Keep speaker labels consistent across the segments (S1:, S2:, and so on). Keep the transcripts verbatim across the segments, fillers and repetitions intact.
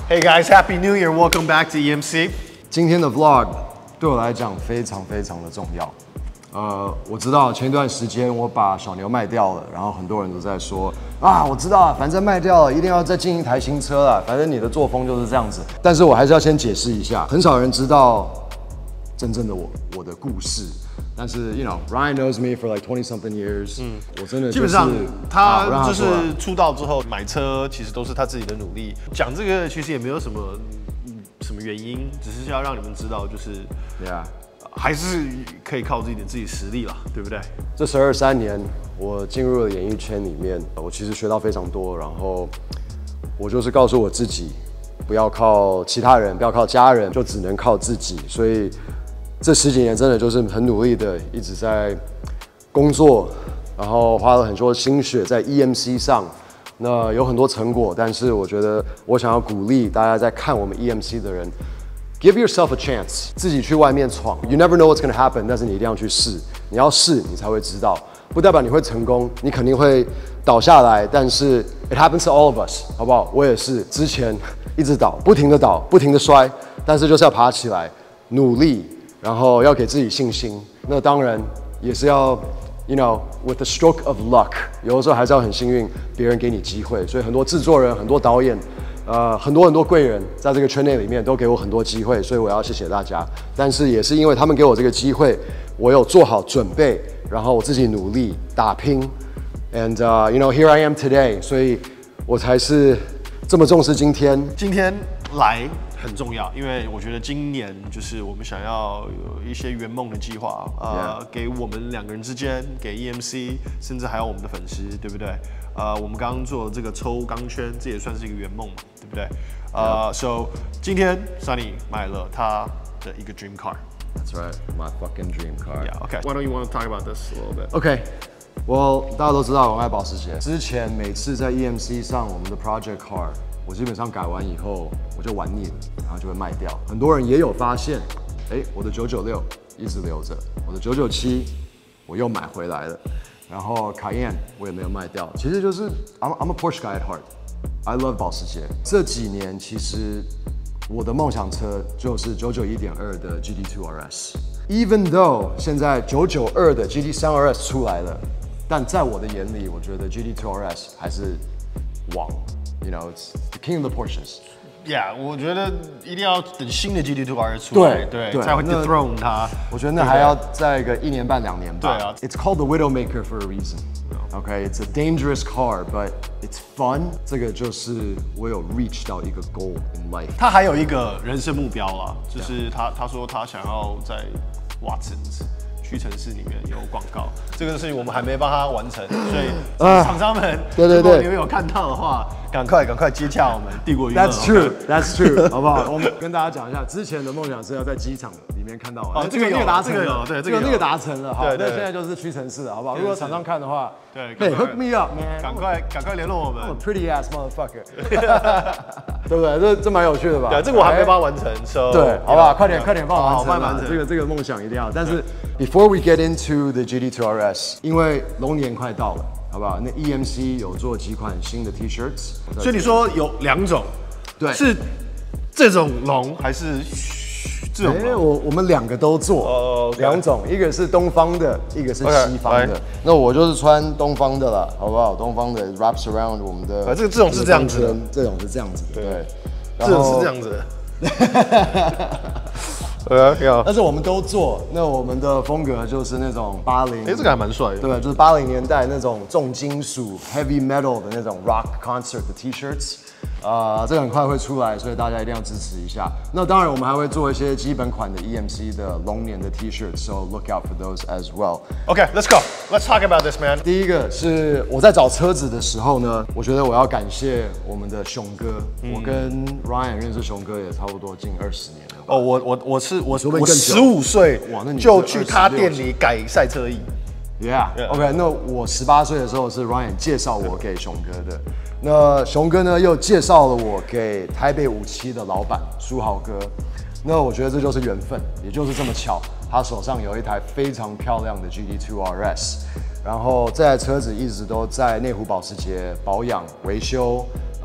S1: Hey guys, Happy New Year! Welcome back to E M C.
S2: 今天的 vlog 对我来讲非常非常的重要。呃，我知道前一段时间我把小牛卖掉了，然后很多人都在说啊，我知道啊，反正卖掉了，一定要再进一台新车了，反正你的作风就是这样子。但是我还是要先解释一下，很少人知道真正的我，我的故事。但是 ，you know, Ryan knows me for like twenty something years。嗯，我真的、就是、
S1: 基本上他就是出道之后买车，其实都是他自己的努力。讲这个其实也没有什么什么原因，只是要让你们知道，就是
S2: ，yeah。
S1: 还是可以靠自己的自己实力啦，对不对？
S2: 这十二三年，我进入了演艺圈里面，我其实学到非常多。然后我就是告诉我自己，不要靠其他人，不要靠家人，就只能靠自己。所以这十几年真的就是很努力的，一直在工作，然后花了很多心血在 E M C 上。那有很多成果，但是我觉得我想要鼓励大家在看我们 E M C 的人。Give yourself a chance， 自己去外面闯。You never know what's gonna happen， 但是你一定要去试。你要试，你才会知道。不代表你会成功，你肯定会倒下来。但是 it happens to all of us， 好不好？我也是，之前一直倒，不停的倒，不停的摔，但是就是要爬起来，努力，然后要给自己信心。那当然也是要 ，you know， with a stroke of luck， 有的时候还是要很幸运，别人给你机会。所以很多制作人，很多导演。呃，很多很多贵人在这个圈内里面都给我很多机会，所以我要谢谢大家。但是也是因为他们给我这个机会，我有做好准备，然后我自己努力打拼 ，and、uh, you know here I am today， 所以我才是这么重视今天。
S1: 今天来很重要，因为我觉得今年就是我们想要有一些圆梦的计划，呃， yeah. 给我们两个人之间，给 E M C， 甚至还有我们的粉丝，对不对？呃，我们刚刚做这个抽钢圈，这也算是一个圆梦嘛，对不对？呃 ，So 今天 Sunny 买了他的一个 dream car。That's
S2: right, my fucking dream car.
S1: Yeah, okay. Why don't you want to talk about this a little bit?
S2: Okay. Well, 大家都知道我爱保时捷。之前每次在 E M C 上我们的 project car， 我基本上改完以后我就玩腻了，然后就会卖掉。很多人也有发现，哎，我的九九六一直留着，我的九九七我又买回来了。然后卡宴我也没有卖掉，其实就是 I'm I'm a Porsche guy at heart. I love 保时捷。这几年其实我的梦想车就是九九一点二的 G T 二 R S。Even though 现在九九二的 G T 三 R S 出来了，但在我的眼里，我觉得 G T 二 R S 还是王。You know, it's the king of the Porsches.Yeah，
S1: 我觉得一定要等新的 G T 二 R S 出来，对对，才会 dethrone 它。
S2: 我觉得那还要再个一年半两年吧。
S1: 对啊
S2: ，It's called the Widowmaker for a reason. Okay, it's a dangerous car, but it's fun. 这个就是我有 reach 到一个 goal in life.
S1: 他还有一个人生目标啦，就是他他说他想要在 Watsons。屈臣氏里面有广告，这个事情我们还没帮他完成，所以厂商们，
S2: 对对对，
S1: 如果你们有看到的话，赶快赶快接洽我们帝国娱乐。
S2: That's true, that's true， 好不好？我们跟大家讲一下，之前的梦想是要在机场里面看到我。
S1: 哦，这个有达成了，对，这个
S2: 那个达成了，好，
S1: 那
S2: 现在就是屈臣氏了，好不好？如果厂商看的话，
S1: 对，
S2: 对 ，hook me up man，
S1: 赶快赶快联络我们。
S2: I'm a pretty ass motherfucker， 对不对？这这蛮有趣的吧？
S1: 对，这个我还没帮他完成，
S2: 对，好不好？快点快点帮我完成，
S1: 慢慢完成。
S2: 这个这个梦想一定要，但是 before we get into the G T 二 R S， 因为龙年快到了，好不好？那 E M C 有做几款新的 T-shirts，
S1: 所以你说有两种，
S2: 对，
S1: 是这种龙还是这种龙？
S2: 我我们两个都做，哦，两种，一个是东方的，一个是西方的。那我就是穿东方的了，好不好？东方的 wraps around 我们的，
S1: 这个这种是这样子的，
S2: 这种是这样子的，对，
S1: 这种是这样子的。Okay,
S2: 但是我们都做，那我们的风格就是那种八零，
S1: 哎，这个还蛮帅的，
S2: 对，就是八零年代那种重金属 heavy metal 的那种 rock concert 的 T-shirts， 啊、呃，这个很快会出来，所以大家一定要支持一下。那当然，我们还会做一些基本款的 E M C 的龙年的 T-shirts，so look out for those as well.
S1: Okay, let's go. Let's talk about this, man.
S2: 第一个是我在找车子的时候呢，我觉得我要感谢我们的熊哥，嗯、我跟 Ryan 认识熊哥也差不多近二十年了。
S1: 哦，我我我是我我十五岁就去他店里改赛车椅。
S2: Yeah, OK， 那我十八岁的时候是 Ryan 介绍我给熊哥的，那熊哥呢又介绍了我给台北五期的老板书豪哥，那我觉得这就是缘分，也就是这么巧，他手上有一台非常漂亮的 G T 二 R S， 然后这台车子一直都在内湖保时捷保养维修。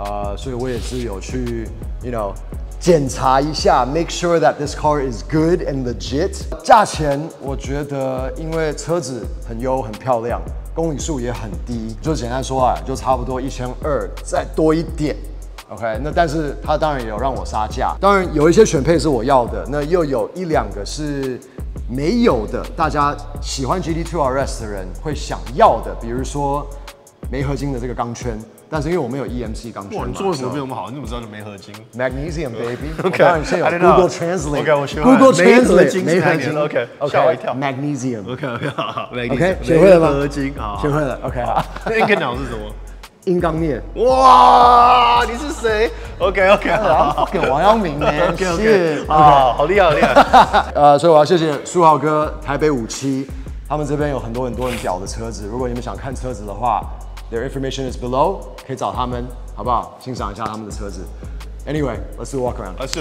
S2: 呃，所以我也是有去 ，you know。检查一下 ，make sure that this car is good and legit。价钱我觉得，因为车子很优很漂亮，公里数也很低，就简单说啊，就差不多一千二再多一点。OK， 那但是它当然也有让我杀价，当然有一些选配是我要的，那又有一两个是没有的，大家喜欢 G T 二 R S 的人会想要的，比如说镁合金的这个钢圈。但是因为我们有 E M C 钢圈嘛，
S1: 哇，你做的什么比我们好？你怎么知道是镁合金
S2: ？Magnesium baby。
S1: OK，
S2: 当然现在有 Google Translate。
S1: OK， 我学会
S2: Google
S1: 镁合
S2: Translate
S1: 金
S2: 镁合金。
S1: OK， 吓我一跳。
S2: Magnesium。
S1: OK OK 好好
S2: OK， 学会了吗？
S1: 镁合金，好，
S2: 学会了。OK， 好。
S1: 那 Inconel 是什么？
S2: 硬刚面。
S1: 哇，你是谁 ？OK OK，
S2: 好，给王阳明呢。
S1: OK OK， 好，好厉害好厉害。
S2: 呃，所以我要谢谢书豪哥，台北五七，他们这边有很多很多很屌的车子。如果你们想看车子的话 ，their information is below， 可以找他们，好不好？欣赏一下他们的车子。Anyway，let's do a walk around。
S1: Let's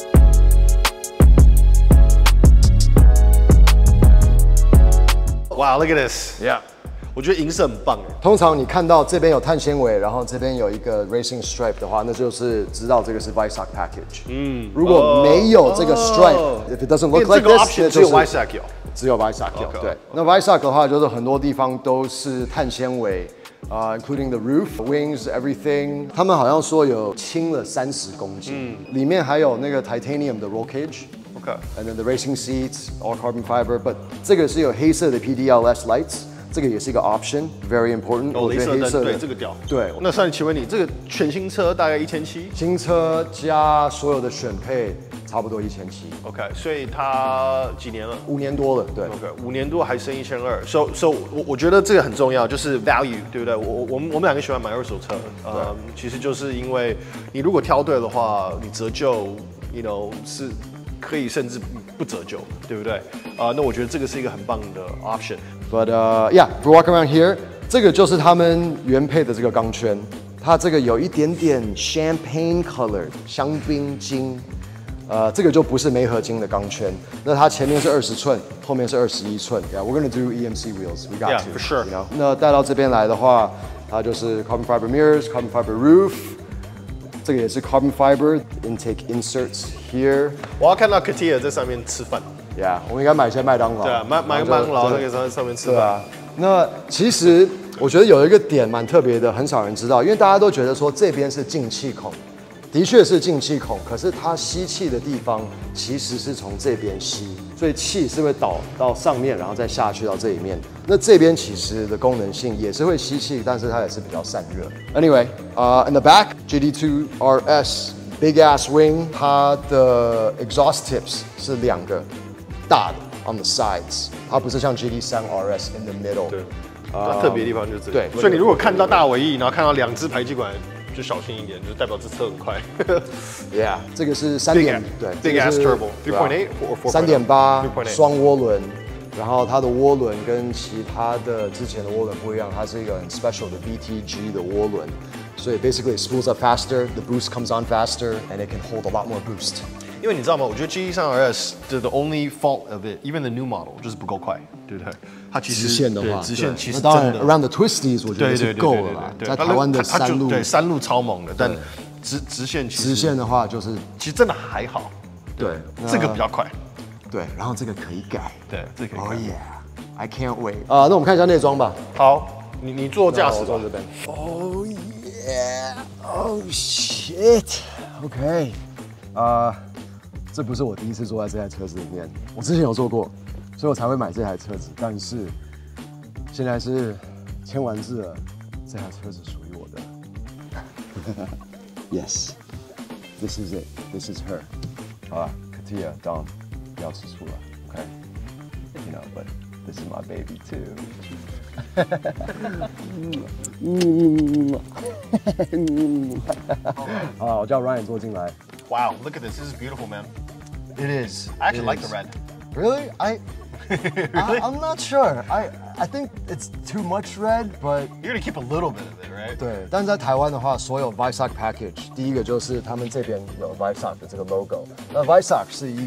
S1: do。Wow, look at this. Yeah. 我觉得银色很棒哎。
S2: 通常你看到这边有碳纤维，然后这边有一个 racing stripe 的话，那就是知道这个是 Weissach package。嗯，如果没有这个 stripe，if it doesn't look like this，
S1: 只有 Weissach 有，
S2: 只有 Weissach 有。对，那 Weissach 的话就是很多地方都是碳纤维，啊 ，including the roof, wings, everything。他们好像说有轻了三十公斤，里面还有那个 titanium 的 roll cage。Okay. And then the racing seats, all carbon fiber. But 这个是有黑色的 P D L S lights。这个也是一个 option, very important。
S1: 哦，镭射灯，对，这个屌。
S2: 对，
S1: 那上请问你，这个全新车大概一千七？
S2: 新车加所有的选配，差不多一千七。
S1: OK， 所以它几年了？
S2: 五年多了，对。
S1: OK， 五年多还剩一千二。So so， 我我觉得这个很重要，就是 value， 对不对？我我们我们两个喜欢买二手车，呃，其实就是因为你如果挑对的话，你折旧 ，you know 是。可以甚至不折旧，对不对？啊、呃，那我觉得这个是一个很棒的 option。
S2: But uh, yeah, if we walk around here， 这个就是他们原配的这个钢圈，它这个有一点点 champagne color 香槟金，呃，这个就不是镁合金的钢圈。那它前面是二十寸，后面是二十一寸。Yeah, we're gonna do E M C wheels. We got
S1: yeah,
S2: to.
S1: for sure.
S2: You know? 那带到这边来的话，它就是 carbon fiber mirrors, carbon fiber roof。这个也是 carbon fiber intake inserts here。
S1: 我要看到 Katia 在上面吃饭。
S2: Yeah， 我们应该买一些麦当劳。
S1: 对啊，买买麦当劳那个在上面吃饭。
S2: 对啊。那其实我觉得有一个点蛮特别的，很少人知道，因为大家都觉得说这边是进气孔，的确是进气孔，可是它吸气的地方其实是从这边吸，所以气是会导到上面，然后再下去到这里面。那这边其实的功能性也是会吸气，但是它也是比较散热。Anyway， 呃、uh, ，in the back G T 二 R S big ass wing， 它的 exhaust tips 是两个大的 on the sides， 它不是像 G T 三 R S in the middle。对，
S1: 它特别的地方就是这里。
S2: 对，
S1: 所以你如果看到大尾翼，然后看到两只排气管，就小心一点，就代表这车很快。
S2: Yeah， 这个是三点对
S1: ，big ass turbo， 三点八，
S2: 三点八双涡轮。然后它的涡轮跟其他的之前的涡轮不一样，它是一个很 special 的 V T G 的涡轮，所以 basically it spools up faster, the boost comes on faster, and it can hold a lot more boost.
S1: 因为你知道吗？我觉得 G T 三 R S 的 the only fault of it, even the new model 就是不够快，对不对？它其实
S2: 直线的话，
S1: 直线其实
S2: 当然 around the twisties 我觉得是够了啦，在台湾的山路，
S1: 对山路超猛的，但直直线其实
S2: 直线的话就是
S1: 其实真的还好，
S2: 对，
S1: 这个比较快。
S2: 对，然后这个可以改，
S1: 对，这个可以改。
S2: Oh yeah, I can't wait. 啊，那我们看一下内装吧。
S1: 好，你你坐驾驶座这边。
S2: Oh yeah, oh shit. OK， 啊，这不是我第一次坐在这台车子里面，我之前有坐过，所以我才会买这台车子。但是现在是签完字了，这台车子属于我的。Yes, this is it. This is her. 好了 ，Katia, Dom. 不要吃醋了 ，OK？You know, but this is my baby too. 啊，我叫 Ryan 坐进来。
S1: Wow, look at this. This is beautiful, man.
S2: It is.
S1: I actually like the red.
S2: Really? I. really? I, I'm not sure. I I think it's too much red, but
S1: you're gonna keep a little bit of it, right?
S2: 对，但是在台湾的话，所有 Weissach package， 第一个就是他们这边有 Weissach 的这个 logo。那 Weissach 是一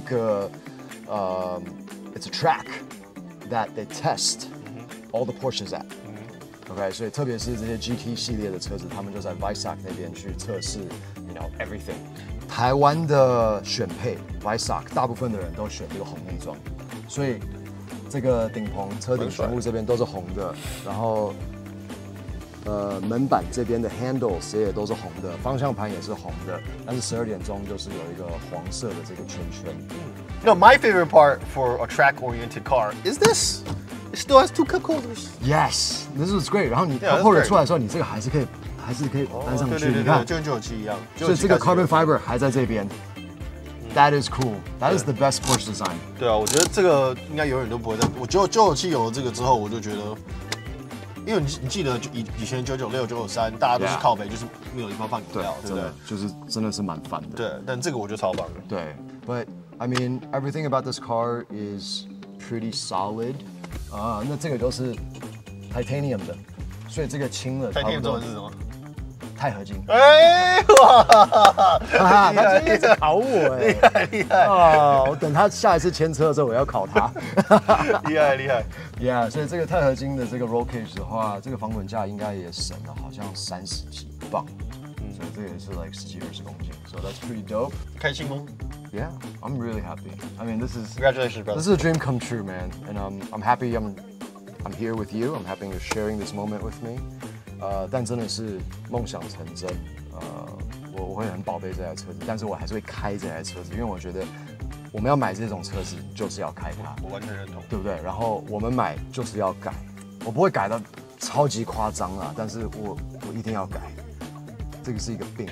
S2: 个。Um, it's a track that they test mm-hmm. all the Porsches at. Mm-hmm. OK， 所以特别是这些 G T 系列的车子，他们就在 Weissach 那边去测试 ，you know everything。台湾的选配 Weissach， 大部分的人都选这个红内装，所以这个顶棚、车顶全部这边都是红的，然后呃门板这边的 handles 也都是红的，方向盘也是红的，但是十二点钟就是有一个黄色的这个圈圈。
S1: No, my favorite part for a track-oriented car is this. It still has two cup holders.
S2: Yes, this is great. 然后你
S1: Yeah, that's
S2: holder
S1: great.
S2: 出来的时候，你这个还是可以，还是可以搬上去。
S1: 对对对
S2: 你看，
S1: 就跟九九七一样。
S2: 所以这个 carbon fiber 还在这边。That is cool. That is the best Porsche design.
S1: 对啊，我觉得这个应该永远都不会再。我九九七有了这个之后，我就觉得，因为你你记得以以前九九六、九九三，大家都是
S2: Yeah.
S1: 靠北，就是没有地方放饮料，对不对？
S2: 就是真的是蛮烦的。
S1: 对，但这个我觉得超棒的。
S2: 对，But I mean everything about this car is pretty solid. 啊，那这个都是 titanium 的，所以这个轻了差不多。
S1: titanium 中文是什么？
S2: 钛合金。
S1: 哎哇！
S2: 啊，他今天一直考我哎，
S1: 厉害厉害
S2: 啊！我等他下一次牵车的时候，我要考他。
S1: 厉害厉害
S2: Yeah， 所以这个钛合金的这个 roll cage 的话，这个防滚架应该也省了好像三十几磅，所以这个也是 like 十几二十公斤。So that's pretty dope.
S1: 开心吗
S2: Yeah, I'm really happy. I mean, this is
S1: ？Congratulations, brother.
S2: this is a dream come true, man. And um, I'm happy I'm I'm here with you. I'm happy you're sharing this moment with me. 呃，但真的是梦想成真。呃，我我会很宝贝这台车子，但是我还是会开这台车子，因为我觉得我们要买这种车子就是要开它，
S1: 我完全认同。
S2: 对不对？然后我们买就是要改，我不会改到超级夸张啦，但是我我一定要改。这个是一个病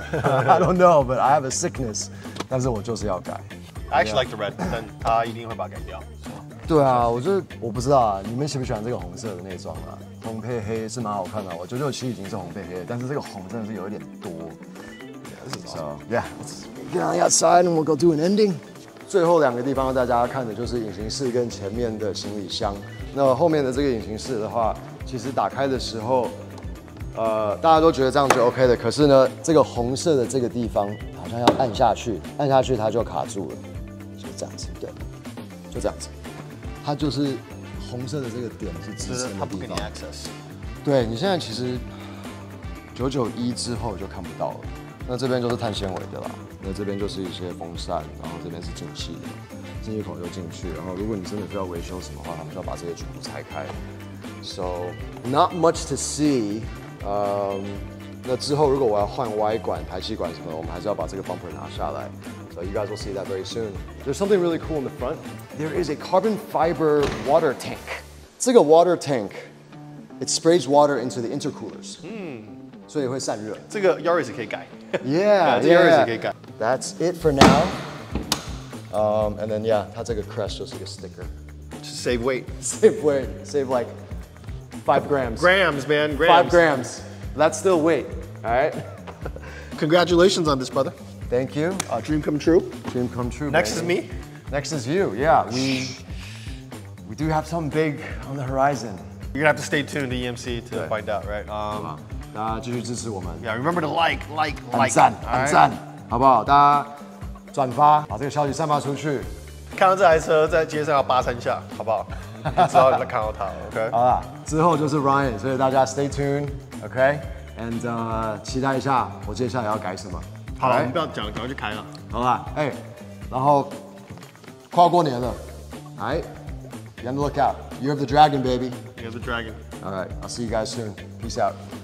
S2: ，I don't know, but I have a sickness. 但是我就是要改。
S1: I actually like the red， 但他一定会把它改掉。
S2: 对啊，我觉得我不知道啊，你们喜不喜欢这个红色的内装啊？红配黑是蛮好看的，我九九七已经是红配黑，但是这个红真的是有一点多。So yeah, let's get on the outside and we'll go do an ending. 最后两个地方让大家看的就是引擎室跟前面的行李箱。那后面的这个引擎室的话，其实打开的时候，呃，大家都觉得这样就 OK 的。可是呢，这个红色的这个地方好像要按下去，按下去它就卡住了，就这样子，对，就这样子。它就是红色的这个点是支撑的地方。
S1: access。
S2: 对你现在其实九九一之后就看不到了。那这边就是碳纤维的啦，那这边就是一些风扇，然后这边是进气的，进气口就进去。然后如果你真的需要维修什么的话，他们就要把这些全部拆开。So not much to see。嗯，那之后如果我要换 Y 管、排气管什么的，我们还是要把这个 bumper 拿下来。So you guys will see that very soon. There's something really cool in the front. There is a carbon fiber water tank. 这个 water tank, it sprays water into the intercoolers. 嗯，所以会散热。
S1: 这个 Yaris 也可以改。
S2: Yeah,
S1: 这个 Yaris 也可以改。
S2: That's it for now. Um, and then yeah, 它这个 crest 就是一个 sticker.
S1: Save weight.
S2: Save weight. Save like five grams.
S1: Grams, man. Grams.
S2: Five grams. That's still weight. All right.
S1: Congratulations on this, brother.
S2: Thank you.
S1: Uh, dream come true.
S2: Dream come true.
S1: Next
S2: baby.
S1: is me.
S2: Next is you. Yeah, we we do have something big on the horizon.
S1: You're gonna have to stay tuned to E M C to find out, right? Um,
S2: 大家继续支持我们。
S1: yeah, remember to like, like,
S2: 按
S1: like.
S2: 赞，
S1: all
S2: 按
S1: right?
S2: 赞，好不好？大家转发，把这个消息散发出去。
S1: 看到这台车在街上要扒三下，好不好？你就知道你在看到它了 ，OK？
S2: 好啦，之后就是 Ryan， 所以大家 stay tuned，OK？And、uh, 期待一下我接下来要改什么。
S1: 好了，我
S2: Alright？
S1: 们不要讲，赶快去开了。
S2: 好啦，哎、然后快要过年了 ，Alright？ Be on the lookout. Year of the Dragon, baby.
S1: Here's the dragon.
S2: All right, I'll see you guys soon. Peace out.